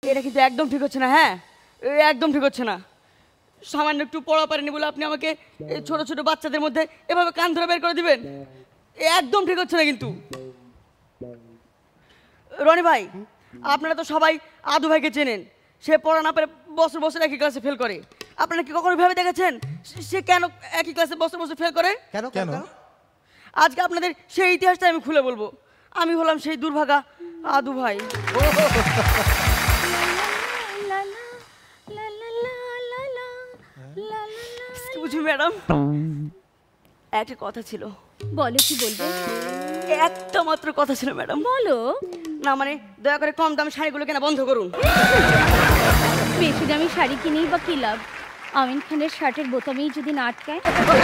এটা কিন্তু একদম ঠিক হচ্ছে না। হ্যাঁ, একদম ঠিক হচ্ছে না। সামান্য একটু পড়া পারেনি বলে আপনি আমাকে ছোট ছোট বাচ্চাদের মধ্যে এভাবে কান ধরে বের করে দিবেন, একদম ঠিক হচ্ছে না কিন্তু। রনি ভাই, আপনারা তো সবাই আদু ভাইকে চেনেন। সে পড়া না পারে বছর বছর একই ক্লাসে ফেল করে। আপনারা কি কখনো ভেবে দেখেছেন সে কেন একই ক্লাসে বছর বছর ফেল করে? কেন কেন? আজকে আপনাদের সেই ইতিহাসটা আমি খুলে বলবো। আমি হলাম সেই দুর্ভাগা আদু ভাই। ম্যাডাম, একটা কথা ছিল। বলো, কি বলবো? একটা মাত্র কথা ছিল ম্যাডাম। বলো না মানে দয়া করে কম দামি শাড়িগুলো কেনা বন্ধ করুন। বেশি দামি শাড়ি কিনেই বা কি লাভ? আমিন খানের শার্টের বোতামেই যদি না আটকায়।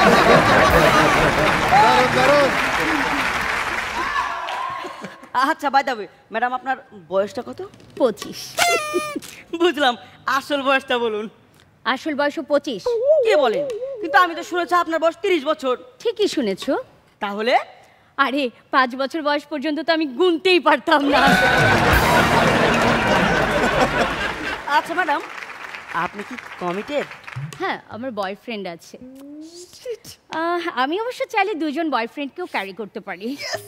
আচ্ছা বাই দ্য ওয়ে ম্যাডাম, আপনার বয়সটা কত? 25। বুঝলাম, আসল বয়সটা বলুন। আসল বয়সও 25। কে বলেন? কিন্তু আমি তো শুনেছি আপনার বয়স 30 বছর। ঠিকই শুনেছো। তাহলে? আরে 5 বছর বয়স পর্যন্ত তো আমি গুনতেই পারতাম না। আচ্ছা ম্যাডাম, আপনি কি কমিটেড? হ্যাঁ, আমার বয়ফ্রেন্ড আছে। আমি অবশ্য চাইলে 2 জন বয়ফ্রেন্ডকেও ক্যারি করতে পারি।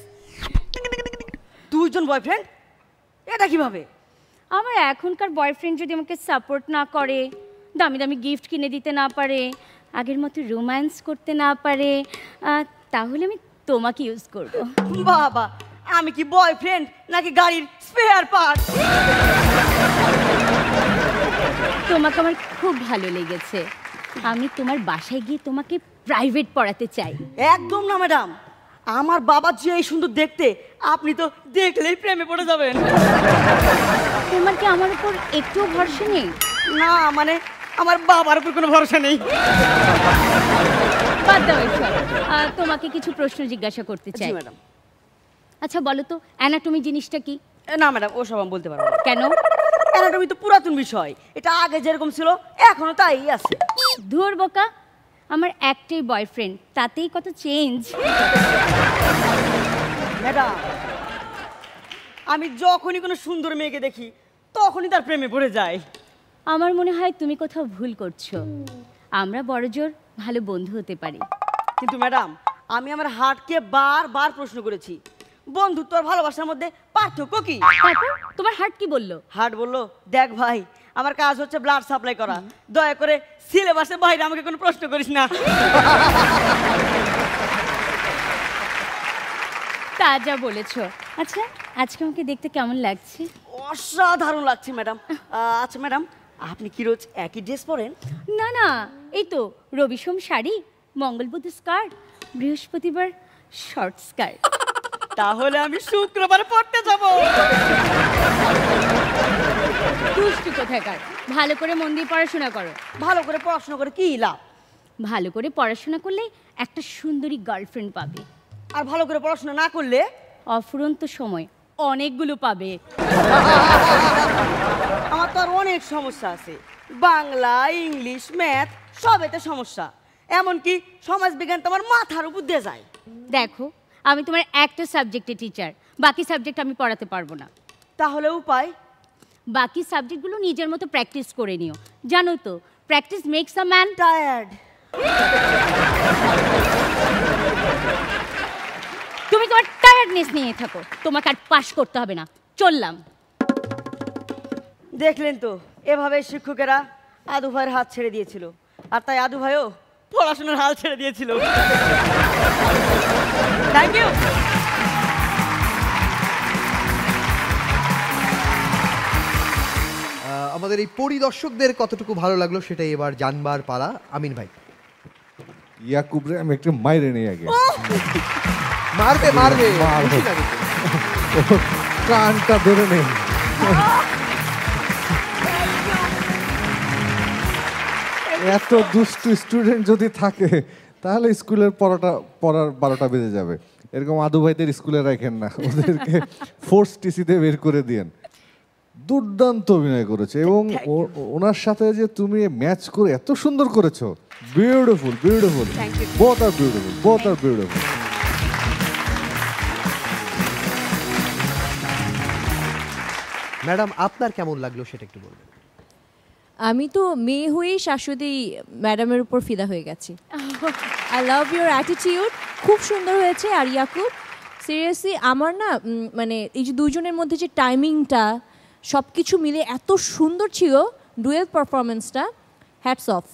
2 জন বয়ফ্রেন্ড? এটা কিভাবে? আমার এখনকার বয়ফ্রেন্ড যদি আমাকে সাপোর্ট না করে, দামি দামি গিফট কিনে দিতে না পারে, আগের মতো রোম্যান্স করতে না পারে, তাহলে আমি তোমাকে ইউজ করব। বাবা, আমি কি বয়ফ্রেন্ড নাকি গাড়ির স্পেয়ার পার্ট? তোমাকে আমার খুব ভালো লেগেছে। আমি তোমার বাসায় গিয়ে তোমাকে প্রাইভেট পড়াতে চাই। একদম না ম্যাডাম, আমার বাবা যে এই সুন্দর দেখতে, আপনি তো দেখলেই প্রেমে পড়ে যাবেন। তোমার কি আমার উপর একটুও ভরসা নেই? না মানে আমার বাবার উপর কোনো ভরসা নেই। বাদ দাও এসব। তোমাকে কিছু প্রশ্ন জিজ্ঞাসা করতে চাই। ম্যাডাম। আচ্ছা বলো তো, অ্যানাটমি জিনিসটা কি? না ম্যাডাম, ওসব আমি বলতে পারবো না। কেন? অ্যানাটমি তো পুরাতন বিষয়, এটা আগে যেরকম ছিল এখনো তাই আছে। ধুর বোকা, আমার একটাই বয়ফ্রেন্ড, তাতেই কত চেঞ্জ। ম্যাডাম, আমি যখনই কোনো সুন্দর মেয়েকে দেখি তখনই তার প্রেমে পড়ে যায়। আমার মনে হয় তুমি কোথাও ভুল করছো। আমরা বড়জোর ভালো বন্ধু হতে পারি। কিন্তু ম্যাডাম, আমি আমার হার্টকে বারবার প্রশ্ন করেছি, বন্ধুত্ব আর ভালোবাসার মধ্যে পার্থক্য কি? তারপর তোমার হার্ট কি বললো? হার্ট বললো, দেখ ভাই, আমার কাজ হচ্ছে ব্লাড সাপ্লাই করা, দয়া করে সিলেবাসের বাইরে আমাকে কোনো প্রশ্ন করিস না। তা যা বলেছো। আচ্ছা, আজকে আমাকে দেখতে কেমন লাগছে? অসাধারণ লাগছে ম্যাডাম। আচ্ছা ম্যাডাম, আপনি কি রোজ একই ড্রেস পরেন? না না, এই তো রবি সোম শাড়ি, মঙ্গল বুধ স্কার্ট, বৃহস্পতিবার শর্ট স্কার্ট। তাহলে আমি শুক্রবারে পড়তে যাব। দুষ্টু কোথাকার। ভালো করে মন দিয়ে পড়াশোনা করো। ভালো করে পড়াশোনা করে কি লাভ? ভালো করে পড়াশোনা করলে একটা সুন্দরী গার্লফ্রেন্ড পাবে। আর ভালো করে পড়াশোনা না করলে অফুরন্ত সময় অনেকগুলো পাবে। আমার তো আর অনেক সমস্যা আছে, বাংলা, ইংলিশ, ম্যাথ সবেতে সমস্যা। এমনকি সমাজবিজ্ঞান তো আমার মাথার উপর দিয়ে যায়। দেখো, আমি তোমার একটা সাবজেক্টের টিচার, বাকি সাবজেক্ট আমি পড়াতে পারবো না। তাহলে উপায়? বাকি সাবজেক্টগুলো নিজের মতো প্র্যাকটিস করে নিও। জানো তো, practice makes a man tired. তুমি তোমার টায়ার্ডনেস নিয়ে থাকো, তোমাকে আর পাস করতে হবে না। চললাম। দেখলেন তো, এভাবে শিক্ষকেরা আদু ভাইয়ের হাত ছেড়ে দিয়েছিল, আর তাই আদু ভাইও পড়াশোনার হাল ছেড়ে দিয়েছিল। Thank you. আমাদের এই পরিদর্শকদের কতটুকু ভালো লাগলো সেটাই এবার জানবার পালা। আমিন ভাই। ইয়াকুব রে আমি একটু মাইরে নেই আগে। মারবে মারবে, কানটা ধরে নেই। এত দুষ্টু স্টুডেন্ট যদি থাকে তাহলে স্কুলের পড়ার 12টা বেজে যাবে। এরকম আদু ভাইদের স্কুলে রাখেন না, ওদেরকে ফোর্স টিসিতে বের করে দিয়েন। দুর্দান্ত অভিনয় করেছে এবং ওনার সাথে যে তুমি ম্যাচ করে এত সুন্দর করেছো, beautiful beautiful, both are beautiful, both are beautiful. Madam আপনার কেমন লাগলো সেটা একটু বলবেন। আমি তো মেয়ে হয়েই শাশ্বতী ম্যাডামের উপর ফিদা হয়ে গেছি। আই লাভ ইউর অ্যাটিটিউড, খুব সুন্দর হয়েছে। আর ইয়াকুব সিরিয়াসলি আমার না মানে এই যে দুজনের মধ্যে যে টাইমিংটা সব কিছু মিলে এত সুন্দর ছিল, ডুয়েল পারফরমেন্সটা, হ্যাটস অফ।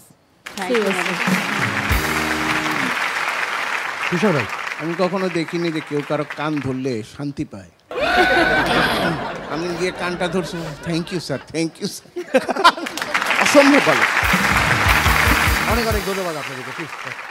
তুষার ভাই, আমি কখনো দেখিনি যে কেউ কারো কান ধরলে শান্তি পায়। আমি গিয়ে কানটা ধরছি, thank you sir, thank you sir. অসম্ভব ভালো। অনেক অনেক ধন্যবাদ আপনাদেরকে। প্লিজ